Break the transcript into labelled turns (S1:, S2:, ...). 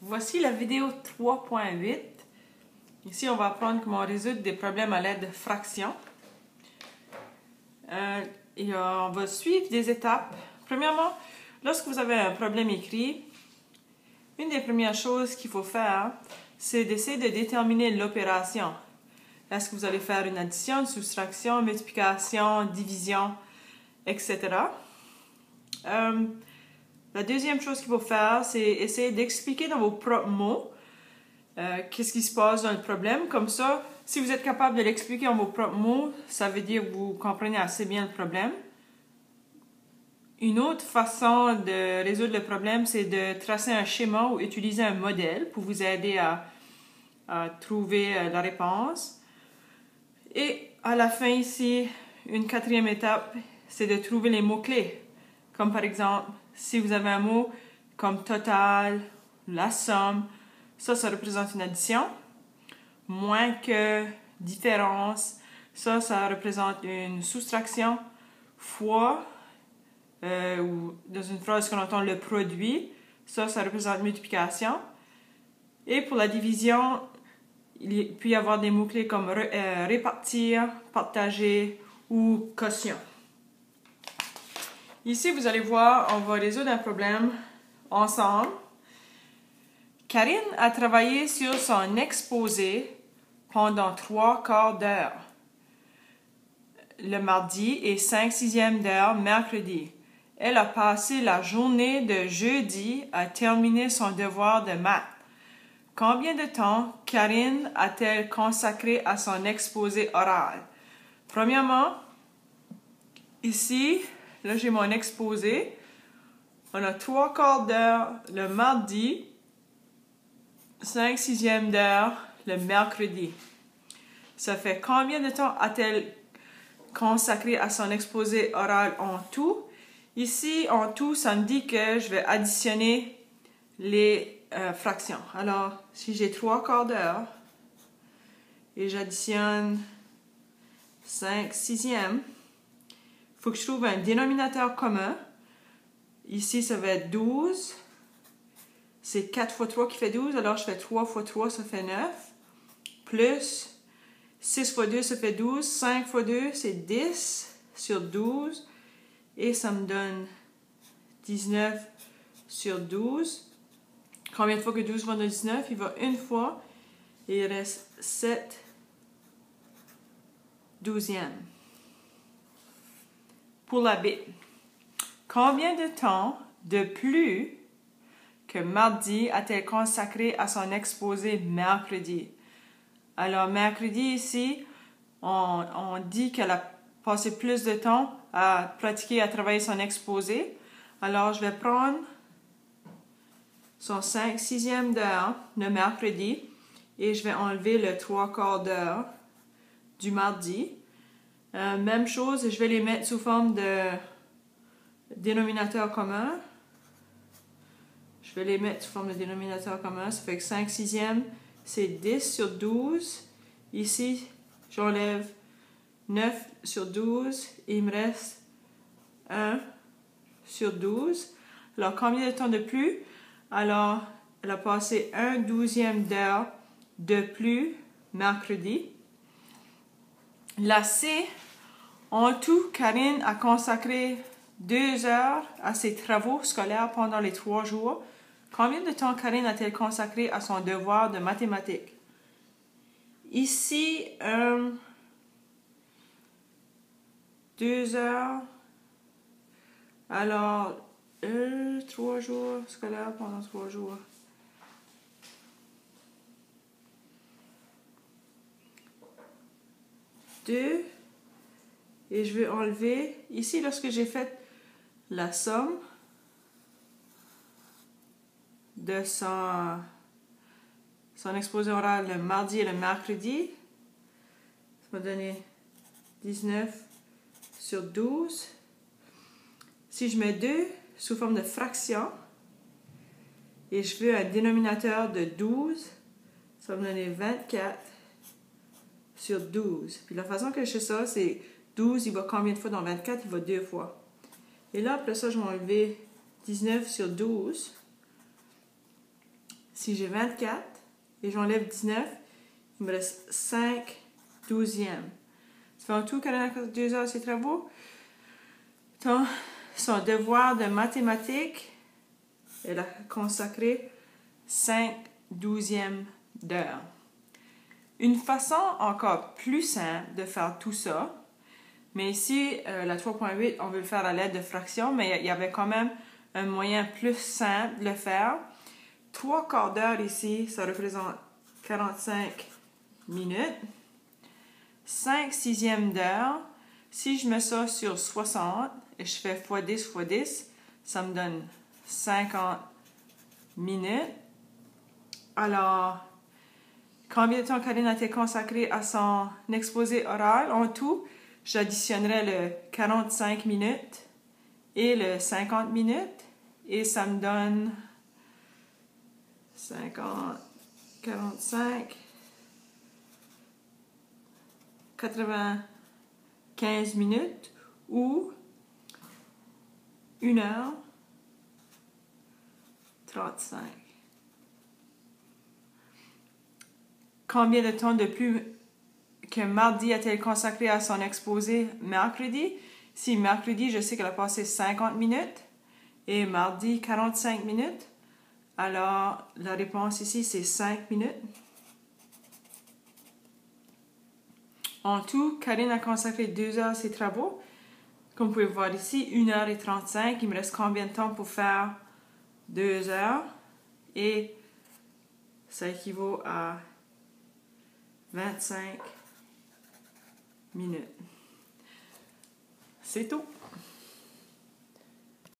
S1: Voici la vidéo 3.8. Ici, on va apprendre comment résoudre des problèmes à l'aide de fractions. On va suivre des étapes. Premièrement, lorsque vous avez un problème écrit, une des premières choses qu'il faut faire, c'est d'essayer de déterminer l'opération. Est-ce que vous allez faire une addition, une soustraction, multiplication, division, etc. La deuxième chose qu'il faut faire, c'est essayer d'expliquer dans vos propres mots qu'est-ce qui se passe dans le problème. Comme ça, si vous êtes capable de l'expliquer en vos propres mots, ça veut dire que vous comprenez assez bien le problème. Une autre façon de résoudre le problème, c'est de tracer un schéma ou utiliser un modèle pour vous aider à trouver la réponse. Et à la fin ici, une quatrième étape, c'est de trouver les mots-clés. Comme par exemple, si vous avez un mot comme total, la somme, ça représente une addition. Moins que, différence, ça représente une soustraction. Fois, ou dans une phrase qu'on entend le produit, ça représente multiplication. Et pour la division, il peut y avoir des mots-clés comme répartir, partager ou quotient. Ici, vous allez voir, on va résoudre un problème ensemble. Karine a travaillé sur son exposé pendant 3/4 d'heure le mardi et 5/6 d'heure mercredi. Elle a passé la journée de jeudi à terminer son devoir de maths. Combien de temps Karine a-t-elle consacré à son exposé oral? Premièrement, ici, là j'ai mon exposé. On a 3/4 d'heure le mardi, 5/6 d'heure le mercredi. Ça fait combien de temps a-t-elle consacré à son exposé oral en tout? Ici, en tout, ça me dit que je vais additionner les fractions. Alors, si j'ai 3/4 d'heure et j'additionne 5/6, il faut que je trouve un dénominateur commun. Ici, ça va être 12. C'est 4 fois 3 qui fait 12, alors je fais 3 fois 3, ça fait 9. Plus 6 fois 2, ça fait 12. 5 fois 2, c'est 10 sur 12. Et ça me donne 19 sur 12. Combien de fois que 12 va dans 19? Il va une fois. Et il reste 7 douzièmes. Pour la B. Combien de temps de plus que mardi a-t-elle consacré à son exposé mercredi? Alors, mercredi ici, on dit qu'elle a passé plus de temps à pratiquer, à travailler son exposé. Alors, je vais prendre son 5/6 d'heure le mercredi et je vais enlever le 3/4 d'heure du mardi. Même chose, je vais les mettre sous forme de dénominateur commun. Je vais les mettre sous forme de dénominateur commun. Ça fait que 5/6, c'est 10 sur 12. Ici, j'enlève 9 sur 12 et il me reste 1 sur 12. Alors, combien de temps de plus? Alors, elle a passé 1/12 d'heure de plus mercredi. La C, en tout, Karine a consacré 2 heures à ses travaux scolaires pendant les 3 jours. Combien de temps Karine a-t-elle consacré à son devoir de mathématiques? Ici, 2 heures. Alors, 3 jours scolaires pendant 3 jours. Deux. Et je vais enlever, ici, lorsque j'ai fait la somme de son exposé oral le mardi et le mercredi, ça va donner 19 sur 12. Si je mets 2 sous forme de fraction et je veux un dénominateur de 12, ça va me donner 24 sur 12. Puis la façon que je fais ça, c'est 12, il va combien de fois dans 24? Il va 2 fois. Et là, après ça, je vais enlever 19 sur 12. Si j'ai 24 et j'enlève 19, il me reste 5 douzièmes. Ça fait en tout, Karine a consacré 2 heures à ses travaux. Son devoir de mathématiques, elle a consacré 5 douzièmes d'heure. Une façon encore plus simple de faire tout ça, mais ici, la 3.8, on veut le faire à l'aide de fractions, mais il y avait quand même un moyen plus simple de le faire. 3 quarts d'heure ici, ça représente 45 minutes. 5 sixièmes d'heure, si je mets ça sur 60 et je fais x 10 x 10, ça me donne 50 minutes. Alors, combien de temps Karine a-t-elle consacré à son exposé oral? En tout, j'additionnerai le 45 minutes et le 50 minutes et ça me donne 50, 45, 95 minutes ou 1 heure 35. Combien de temps de plus que mardi a-t-elle consacré à son exposé mercredi? Si mercredi, je sais qu'elle a passé 50 minutes et mardi 45 minutes, alors la réponse ici, c'est 5 minutes. En tout, Karine a consacré 2 heures à ses travaux. Comme vous pouvez voir ici, 1 heure et 35. Il me reste combien de temps pour faire 2 heures? Et ça équivaut à 25 minutes. C'est tout.